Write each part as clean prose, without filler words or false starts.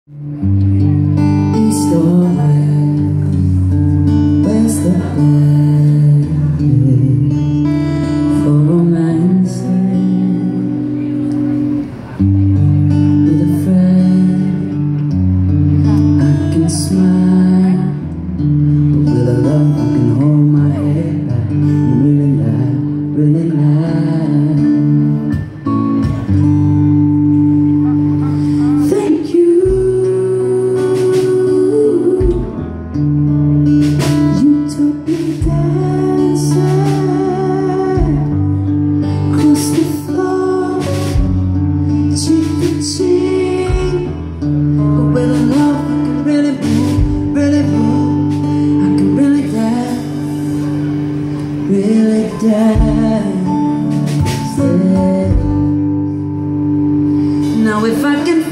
East or west the bed for romance with a friend. I can smile, but with a love I can hold my head back and really laugh, really laugh. Thank you. You took me dancing across the floor, cheek to cheek, but with a love I can really move, really move. I can really dance, really dance. Now if I can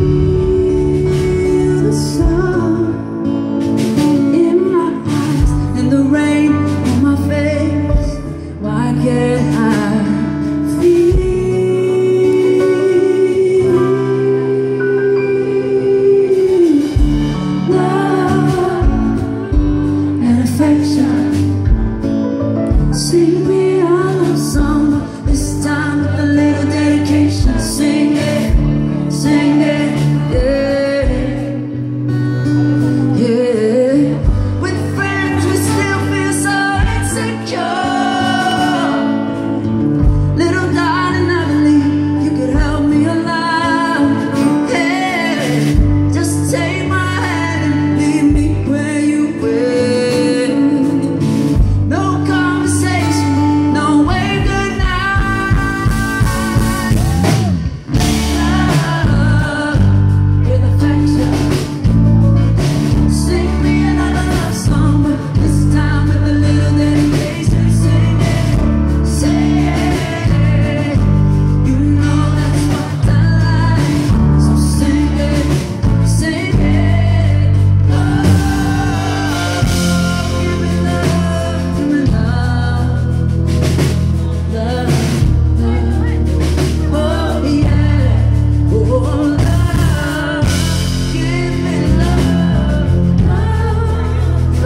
feel the sun in my eyes and the rain on my face, why can't I feel love and affection? Sing me a love song, this time with a little dedication. Sing it, yeah, yeah. With friends we still feel so insecure. Little darling, I believe you could help me alive. Hey, just take my hand and lead me where you went. No conversation, no wave goodnight. Love with affection. Sing me another love song, but this time with a little dedication. Sing it, say it. You know that's what I like, so sing it, sing it. Love, give me love, give me love, love, love. Oh yeah, oh love, give me love, love,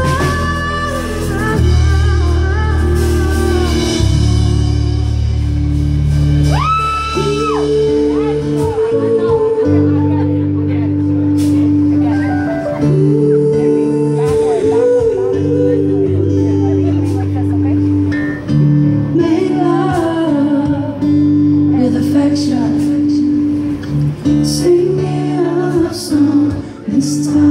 make love with affection. Sing me a love song this time.